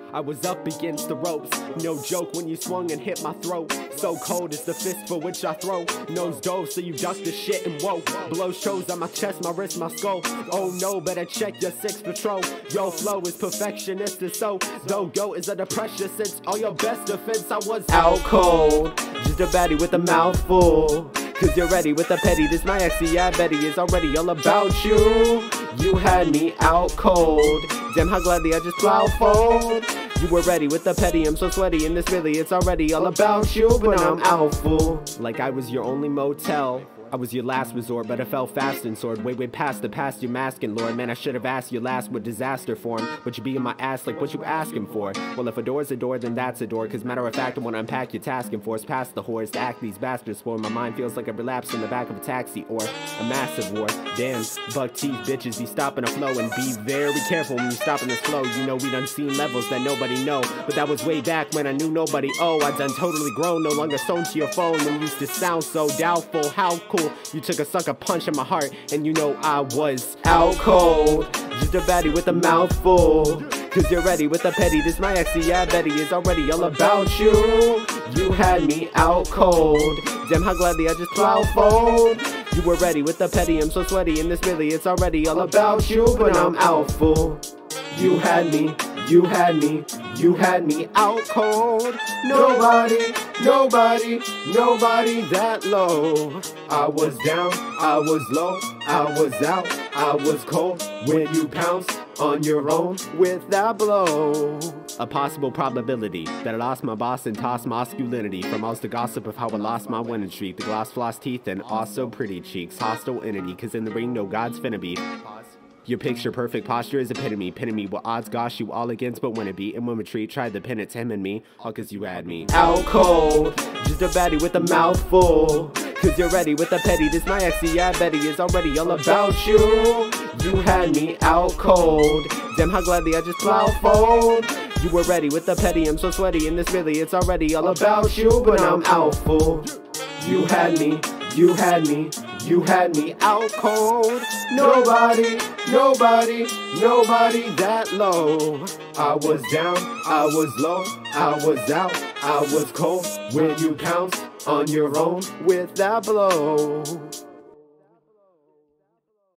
I was up against the ropes. No joke when you swung and hit my throat. So cold is the fist for which I throw. Nose dove so you ducked the shit and woke. Blow shows on my chest, my wrist, my skull. Oh no, better check your sixth patrol. Yo flow is perfectionist and so though go is under pressure since all your best defense I was out cold. Just a baddie with a mouthful. Cause you're ready with the petty. This my ex, yeah, Betty is already all about you. You had me out cold. Damn how gladly I just plow fold. You were ready with the petty, I'm so sweaty. And this really, it's already all about you. But now I'm out full. Like I was your only motel. I was your last resort, but I fell fast and soared way past the past you're masking, Lord. Man, I should have asked you last what disaster form. But you be in my ass like what you asking for. Well, if a door's a door, then that's a door. Cause matter of fact, I wanna unpack your tasking force past the whores to act these bastards for. My mind feels like a relapse in the back of a taxi or a massive war. Damn, buck teeth bitches be stopping a flow. And be very careful when you stopping this flow. You know we done seen levels that nobody know. But that was way back when I knew nobody. Oh, I done totally grown, no longer sewn to your phone. When you used to sound so doubtful. How cool. You took a sucker punch in my heart, and you know I was out cold. Just a baddie with a mouthful. Cause you're ready with the petty. This my ex, yeah, Betty is already all about you. You had me out cold. Damn how gladly I just plow fold. You were ready with the petty, I'm so sweaty. And this really, it's already all about you. But now I'm out full. You had me, you had me, you had me out cold. Nobody that low. I was down, I was low, I was out, I was cold. When you pounced on your own with that blow. A possible probability that I lost my boss and tossed masculinity. From all the gossip of how I lost my winning streak. The gloss floss teeth and also pretty cheeks. Hostile entity, cause in the ring no god's finna be. Your picture perfect posture is epitome. Epitome what odds gosh you all against but wanna be. And when retreat tried to pin it's him and me. All cause you had me out cold. Just a baddie with a mouthful. Cause you're ready with the petty. This my ex, yeah, Betty is already all about you. You had me out cold. Damn how gladly I just plow fold. You were ready with the petty, I'm so sweaty. And this really, it's already all about you. But now I'm out full. You had me, you had me, you had me out cold. Nobody that low. I was down, I was low, I was out, I was cold. When you pounced on your own with that blow.